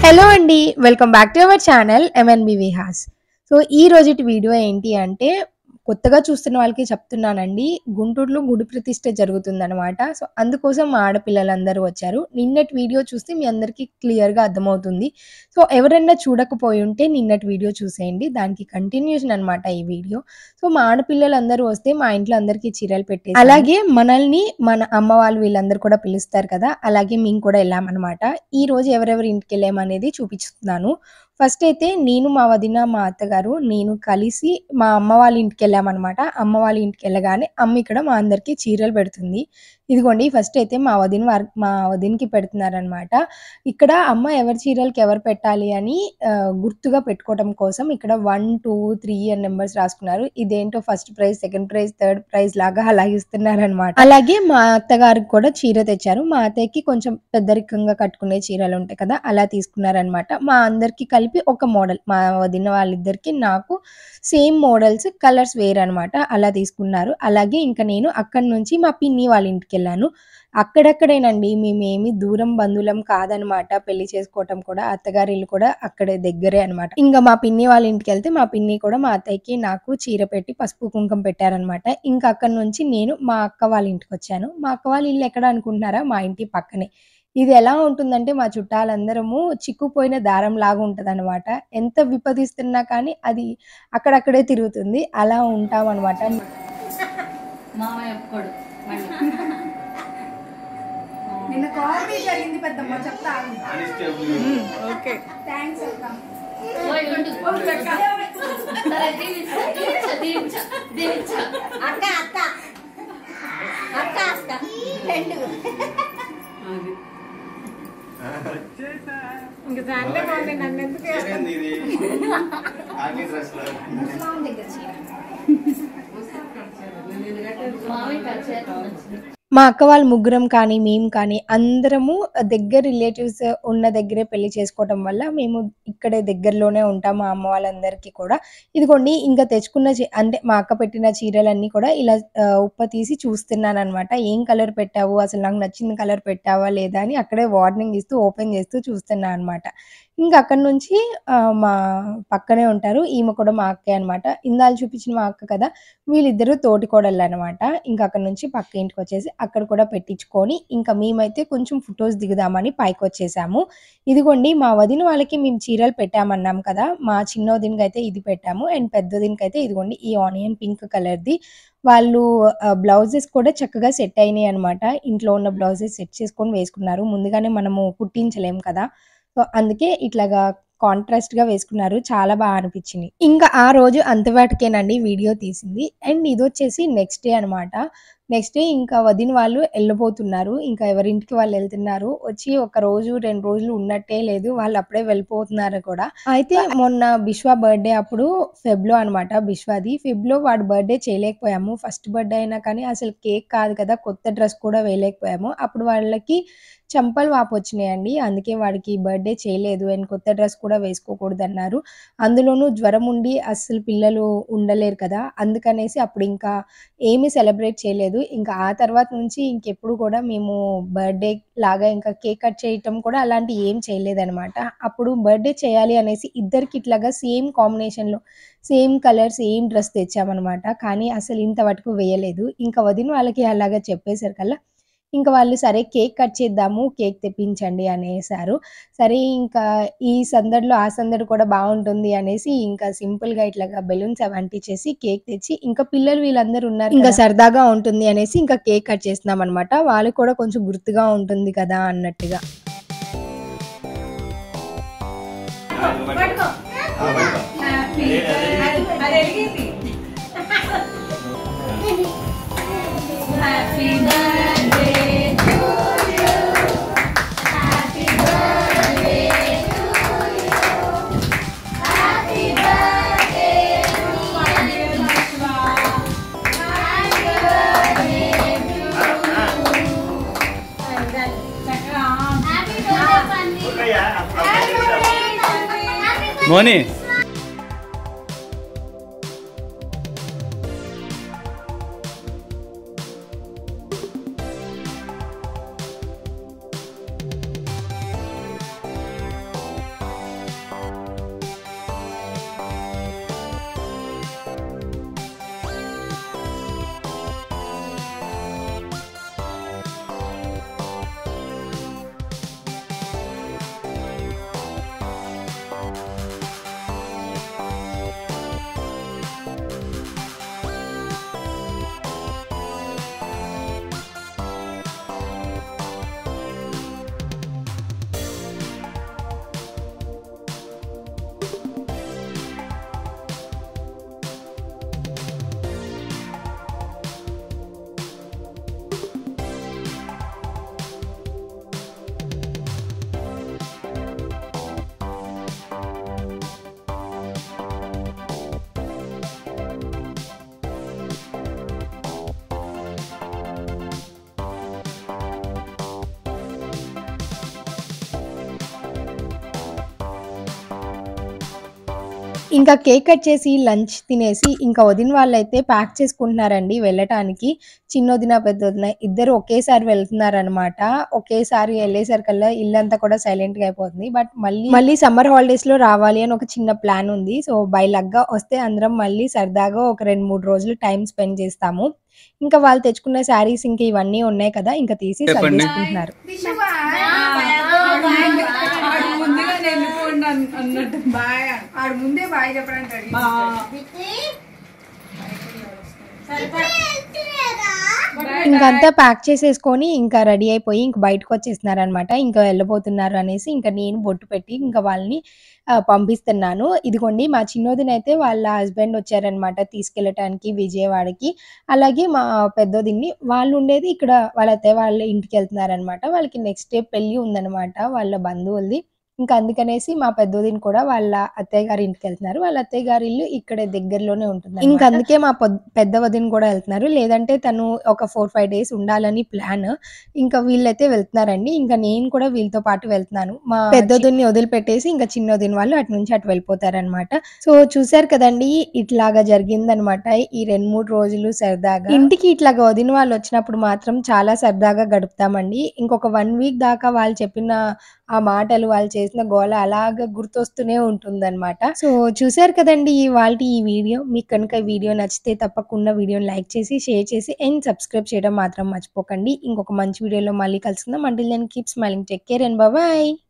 Hello అండి. Welcome back to our channel MNB Vihas. So, ఈ రోజుటి వీడియో ఏంటి అంటే, కొత్తగా చూస్తున్న వాళ్ళకి చెప్తున్నానండి. గుంటూరులో గుడి ప్రతిష్ఠ జరుగుతుందనమాట. సో, అందుకోసం మా ఆడపిల్లలందరూ వచ్చారు. నిన్నటి వీడియో చూస్తే మీ అందరికీ క్లియర్‌గా అర్థమవుతుంది. సో, ఎవరైనా చూడకపోయుంటే నిన్నటి వీడియో చూసేయండి. దానికి కంటిన్యూషన్ అనమాట ఈ వీడియో. సో, మా ఆడపిల్లలందరూ వస్తే మా ఇంట్లో అందరికీ చీరలు పెట్టేసాము. అలాగే మనల్ని మన అమ్మ వాళ్ళు వీళ్ళందరూ కూడా పిలుస్తారు కదా! అలాగే మేము కూడా ఎళ్ళామనమాట. ఈరోజు ఎవరెవరి ఇంటికెళ్ళామనేది చూపిస్తున్నాను. ఫస్ట్ అయితే నేను, మా వదిన, మా అత్తగారు నేను కలిసి మా అమ్మ వాళ్ళ ఇంటికెళ్ళామనమాట. అమ్మ వాళ్ళ ఇంటికెళ్ళగానే అమ్మ ఇక్కడ మా అందరికీ చీరలు పెడుతుంది. ఇదిగోండి ఫస్ట్ అయితే మా వదినకి పెడుతున్నారనమాట. ఇక్కడ అమ్మ ఎవరి చీరలకి ఎవరు పెట్టాలి అని గుర్తుగా పెట్టుకోవడం కోసం ఇక్కడ 1, 2, 3 అని నంబర్స్ రాసుకున్నారు. ఇదేంటో first prize, second prize, third prize లాగా అలా ఇస్తున్నారనమాట. అలాగే మా అత్తగారికి కూడా చీర తెచ్చారు. మా అత్తయ్యకి కొంచెం పెద్దరికంగా కట్టుకునే చీరలుంటాయి కదా! అలా తీసుకున్నారనమాట. మా అందరికి కలిపి ఒక మోడల్. మా వదిన వాళ్ళిద్దరికి, నాకు సేమ్ మోడల్స్, కలర్స్ వేరనమాట. అలా తీసుకున్నారు. అలాగే ఇంక నేను అక్కడి నుంచి మా పిన్ని వాళ్ళ ఇంటికెళ్ళాను. అక్కడక్కడేనండి. మేమేమి దూరం బంధువులం కాదనమాట. పెళ్లి చేసుకోవటం కూడా. అత్తగారి ఇల్లు కూడా అక్కడే దగ్గరే అనమాట. ఇంక మా పిన్ని వాళ్ళ ఇంటికెళ్తే మా పిన్ని కూడా మా అత్తయ్యకి, నాకు చీర పెట్టి పసుపు, కుంకుమ పెట్టారనమాట. ఇంక అక్కడి నుంచి నేను మా అక్క వాళ్ళ ఇంటికొచ్చాను. మా అక్క వాళ్ళ ఇల్లు ఎక్కడ అనుకుంటున్నారా? మా ఇంటి పక్కనే. ఇది ఎలా ఉంటుందంటే మా చుట్టాలందరము చిక్కుపోయిన దారం లాగా ఉంటదనమాట. ఎంత విపదిస్తున్నా కానీ అది అక్కడక్కడే తిరుగుతుంది. అలా ఉంటామనమాట. మామయ్య ఒప్పుకోడు మళ్ళీ. నిన్న కామెడీ జరిగింది పెద్దమ్మ చెప్తా. ఓకే. థ్యాంక్స్ అక్క. ఓయ్ ఉండు. సరే దీవించా. అక్క అక్క అక్క అక్క రెండు. ఇంకా దాంట్లో బాగుంది. నన్ను ఎందుకు ముస్లాం దగ్గర చీర మామయ్య కలిసి మా అక్క వాళ్ళు ముగ్గురం కానీ, మేము కానీ అందరము దగ్గర రిలేటివ్స్ ఉన్న దగ్గరే పెళ్లి చేసుకోవటం వల్ల మేము ఇక్కడే దగ్గరలోనే ఉంటాం మా అమ్మ వాళ్ళందరికీ కూడా. ఇదిగోండి ఇంకా తెచ్చుకున్న అంటే మా అక్క పెట్టిన చీరలన్నీ కూడా ఇలా ఉప్ప తీసి చూస్తున్నాననమాట. ఏం కలర్ పెట్టావు? అసలు నాకు నచ్చిన కలర్ పెట్టావా లేదా అని అక్కడే వార్నింగ్ ఇస్తూ ఓపెన్ చేస్తూ చూస్తున్నా అనమాట. ఇంక అక్కడి నుంచి మా పక్కనే ఉంటారు. ఈమె కూడా మా అక్కే అనమాట. ఇందాల చూపించిన మా అక్క కదా! వీళ్ళిద్దరూ తోటికోడళ్ళనమాట. ఇంక అక్కడి నుంచి పక్క ఇంటికొచ్చేసి అక్కడ కూడా పెట్టించుకొని ఇంకా మేమైతే కొంచెం ఫోటోస్ దిగుదామని పైకొచ్చేసాము. ఇదిగోండి మా వదిన వాళ్ళకి మేము చీరలు పెట్టామన్నాం కదా! మా చిన్న వదినకైతే ఇది పెట్టాము. అండ్ పెద్ద వదినకైతే ఇదిగోండి ఈ ఆనియన్ పింక్ కలర్‌ది. వాళ్ళు బ్లౌజెస్ కూడా చక్కగా సెట్ అయినాయి అనమాట. ఇంట్లో ఉన్న బ్లౌజెస్ సెట్ చేసుకొని వేసుకున్నారు. ముందుగానే మనము కుట్టించలేం కదా! సో, అందుకే ఇట్లాగా కాంట్రాస్ట్‌గా వేసుకున్నారు. చాలా అనిపించింది. ఇంకా ఆ రోజు అంతవాటికేనండి వీడియో తీసింది. అండ్ ఇదొచ్చేసి నెక్స్ట్ డే అనమాట. నెక్స్ట్ డే ఇంకా వదిన వాళ్ళు ఎళ్ళబోతున్నారు. ఇంకా ఎవరింటికి వాళ్ళు ఎళ్తున్నారు. వచ్చి ఒక రోజు, 2 రోజులు ఉన్నట్టే లేదు. వాళ్ళు అప్పుడే వెళ్ళిపోతున్నారు కూడా. అయితే మొన్న బిశ్వా బర్త్‌డే అప్పుడు ఫెబ్‌లో అనమాట బిశ్వాది. ఫెబ్‌లో వాడి బర్త్‌డే చేయలేకపోయాము. ఫస్ట్ బర్త్‌డే అయినా కానీ అసలు కేక్ కాదు కదా! కొత్త డ్రెస్ కూడా వేయలేకపోయాము. అప్పుడు వాళ్ళకి చెంపలు వాపొచ్చినాయండి. అందుకే వాడికి బర్త్‌డే చేయలేదు. అండ్ కొత్త డ్రెస్ కూడా వేసుకోకూడదన్నారు. అందులోనూ జ్వరం ఉండి అస్సలు పిల్లలు ఉండలేరు కదా! అందుకనేసి అప్పుడు ఇంకా ఏమీ సెలబ్రేట్ చేయలేదు. ఇంకా ఆ తర్వాత నుంచి ఇంకెప్పుడు కూడా మేము బర్త్‌డే లాగా ఇంకా కేక్ కట్ చేయటం కూడా అలాంటివి ఏం చేయలేదనమాట. అప్పుడు బర్త్‌డే చేయాలి అనేసి ఇద్దరికి ఇట్లాగా సేమ్ కాంబినేషన్‌లో సేమ్ కలర్, సేమ్ డ్రెస్ తెచ్చామనమాట. కానీ అసలు ఇంత మటుకు వేయలేదు. ఇంకా వదిన వాళ్ళకి అలాగా చెప్పేసరికల్లా ఇంక వాళ్ళు సరే కేక్ కట్ చేద్దాము, కేక్ తెప్పించండి అనేసారు. సరే ఇంకా ఈ సందడిలో ఆ సందడి కూడా బావుంటుంది అనేసి ఇంకా సింపుల్‌గా ఇట్లాగా బెలూన్స్ అవి అంటించేసి కేక్ తెచ్చి ఇంకా పిల్లలు వీళ్ళందరూ ఉన్నారు ఇంకా సరదాగా ఉంటుంది అనేసి ఇంకా కేక్ కట్ చేస్తున్నామనమాట. వాళ్ళకి కూడా కొంచెం గుర్తుగా ఉంటుంది కదా అన్నట్టుగా. పట్టుకో. అది ఎలిగింది. Happy birthday to you. Happy birthday to you. Happy birthday to Vishwa. Happy birthday to చక్కగా హ్యాపీ బర్త్డే మోని ఇంకా కేక్ కట్ చేసి లంచ్ తినేసి ఇంకా వదిన వాళ్ళైతే ప్యాక్ చేసుకుంటున్నారండి వెళ్ళటానికి. చిన్నొదిన, పెద్దొదిన ఇద్దరు ఒకేసారి వెళ్తున్నారనమాట. ఒకేసారి వెళ్ళేసరికల్లా ఇల్లంతా కూడా సైలెంట్‌గా అయిపోతుంది. బట్ మళ్ళీ సమ్మర్ హాలిడేస్‌లో రావాలి అని ఒక చిన్న ప్లాన్ ఉంది. సో, బై లక్‌గా వస్తే అందరం మళ్ళీ సరదాగా ఒక 2, 3 రోజులు టైమ్ స్పెండ్ చేస్తాము. ఇంకా వాళ్ళు తెచ్చుకున్న శారీస్ ఇంక ఇవన్నీ ఉన్నాయి కదా! ఇంకా తీసి సర్దేసుకుంటున్నారు. ఆడు ముందుగా వెళ్ళిపోండి అన్నట్టు బాయ్ ఆడు ముందే బాయ్ చెప్పడానికి రెడీ ఇంకంతా ప్యాక్ చేసేసుకొని ఇంకా రెడీ అయిపోయి ఇంక బయటకొచ్చేస్తున్నారనమాట. ఇంకా వెళ్ళబోతున్నారు అనేసి ఇంకా నేను బొట్టు పెట్టి ఇంకా వాళ్ళని పంపిస్తున్నాను. ఇదిగోండి మా చిన్నోదినైతే వాళ్ళ హస్బెండ్ వచ్చారనమాట తీసుకెళ్ళటానికి విజయవాడకి. అలాగే మా పెద్దోదిన్ని వాళ్ళుండేది ఇక్కడ వాళ్ళ అత్తయ్య వాళ్ళ ఇంటికెళ్తున్నారనమాట. వాళ్ళకి నెక్స్ట్ డే పెళ్లి ఉందనమాట వాళ్ళ బంధువులది. ఇంకా అందుకనేసి మా పెద్దోదిన కూడా వాళ్ళ అత్తయ్య గారి ఇంటికెళ్తున్నారు. వాళ్ళ అత్తయ్య గారి ఇల్లు ఇక్కడే దగ్గరలోనే ఉంటుందనమాట. ఇంక అందుకే మా పెద్ద వదిన కూడా వెళ్తున్నారు. లేదంటే తను ఒక 4, 5 డేస్ ఉండాలని ప్లాన్. ఇంకా వీళ్ళైతే వెళ్తున్నారండి. ఇంకా నేను కూడా వీళ్ళతో పాటు వెళ్తున్నాను. మా పెద్దొదిన్ని వదిలిపెట్టేసి ఇంకా చిన్నొదిన వాళ్ళు అటు నుంచి అటు వెళ్ళిపోతారనమాట. సో, చూసారు కదండీ! ఇట్లాగా జరిగిందనమాట. ఈ 2, 3 రోజులు సరదాగా. ఇంటికి ఇట్లాగా వదిన వాళ్ళు వచ్చినప్పుడు మాత్రం చాలా సరదాగా గడుపుతామండి. ఇంకొక 1 వీక్ దాకా వాళ్ళు చెప్పిన ఆ మాటలు, వాళ్ళు చేసిన గోల అలాగా గుర్తొస్తూనే ఉంటుందనమాట. సో, చూసారు కదండీ ఇవాల్టి ఈ వీడియో. మీకు కనుక ఈ వీడియో నచ్చితే తప్పకుండా వీడియోని లైక్ చేసి, షేర్ చేసి అండ్ సబ్స్క్రైబ్ చేయడం మాత్రం మర్చిపోకండి. ఇంకొక మంచి వీడియోలో మళ్ళీ కలుసుకుందాం. Until then keep smiling. Take care and bye by.